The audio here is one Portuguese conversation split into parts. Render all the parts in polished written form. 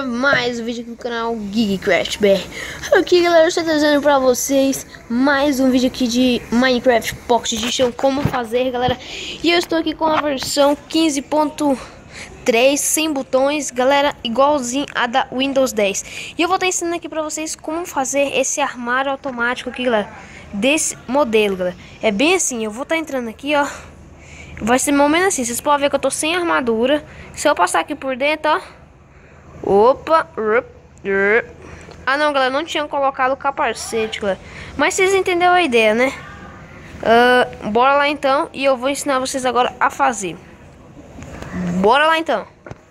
para mais um vídeo aqui no canal Geekcraft BR. Aqui galera, eu estou trazendo para vocês mais um vídeo aqui de Minecraft Pocket Edition, como fazer galera. E eu estou aqui com a versão 15.3 sem botões galera, igualzinho a da Windows 10. E eu vou estar ensinando aqui para vocês como fazer esse armário automático aqui galera, desse modelo galera. É bem assim, eu vou estar entrando aqui ó. Vai ser mais ou menos assim, vocês podem ver que eu tô sem armadura. Se eu passar aqui por dentro, ó. Opa. Ah não, galera, não tinha colocado o capacete, galera. Mas vocês entenderam a ideia, né? Bora lá então. E eu vou ensinar vocês agora a fazer. Bora lá então.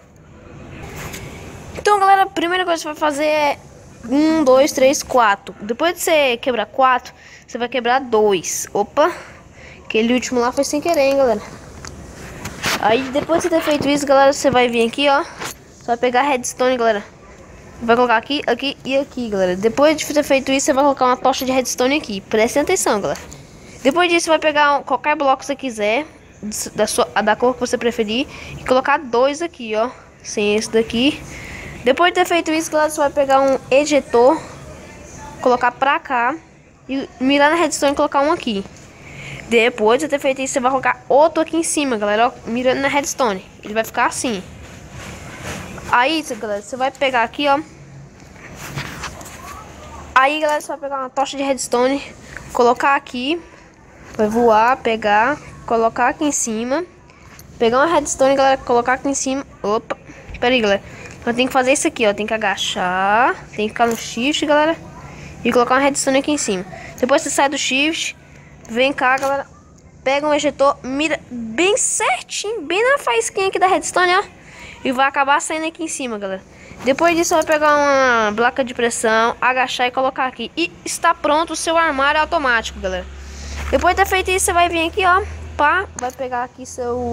Então, galera, a primeira coisa que você vai fazer é 1, 2, 3, 4. Depois de você quebrar 4, você vai quebrar 2. Opa. Aquele último lá foi sem querer, hein, galera. Aí depois de você ter feito isso, galera, você vai vir aqui, ó. Você vai pegar a redstone, galera. Vai colocar aqui, aqui e aqui, galera. Depois de ter feito isso, você vai colocar uma tocha de redstone aqui. Prestem atenção, galera. Depois disso, você vai pegar qualquer bloco que você quiser, da cor que você preferir, e colocar 2 aqui, ó. Sem esse daqui. Depois de ter feito isso, galera, você vai pegar um ejetor, colocar pra cá e mirar na redstone e colocar um aqui. Depois de ter feito isso, você vai colocar outro aqui em cima, galera, ó, mirando na redstone. Ele vai ficar assim. Aí, galera, você vai pegar aqui, ó. Aí, galera, você vai pegar uma tocha de redstone, colocar aqui. Vai voar, pegar, colocar aqui em cima. Pegar uma redstone, galera, colocar aqui em cima. Opa, pera aí, galera. Então tem que fazer isso aqui, ó. Tem que agachar, tem que ficar no shift, galera, e colocar uma redstone aqui em cima. Depois você sai do shift. Vem cá, galera. Pega um ejetor, mira bem certinho, bem na faísquinha aqui da redstone, ó. E vai acabar saindo aqui em cima, galera. Depois disso, vai pegar uma placa de pressão, agachar e colocar aqui. E está pronto o seu armário automático, galera. Depois de ter feito isso, você vai vir aqui, ó. Pá, vai pegar aqui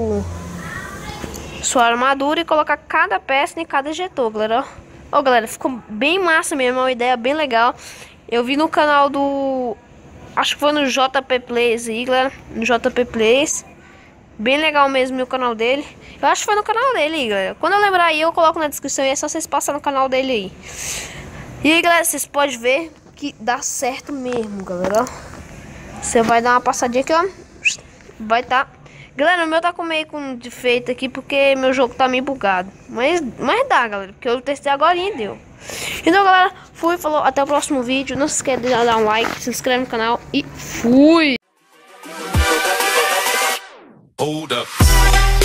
sua armadura e colocar cada peça em cada ejetor, galera, ó. Ó, galera, ficou bem massa mesmo, é uma ideia bem legal. Eu vi no canal do... Acho que foi no JP Plays aí, galera. No JP Plays. Bem legal mesmo o canal dele. Eu acho que foi no canal dele aí, galera. Quando eu lembrar aí, eu coloco na descrição e é só vocês passarem no canal dele aí. E aí, galera, vocês podem ver que dá certo mesmo, galera. Você vai dar uma passadinha aqui, ó. Vai tá. Galera, o meu tá com meio com defeito aqui porque meu jogo tá meio bugado. Mas dá, galera. Porque eu testei agora e deu. Então, galera, fui, falou, até o próximo vídeo. Não se esqueça de dar um like, se inscreve no canal e fui! Hold up.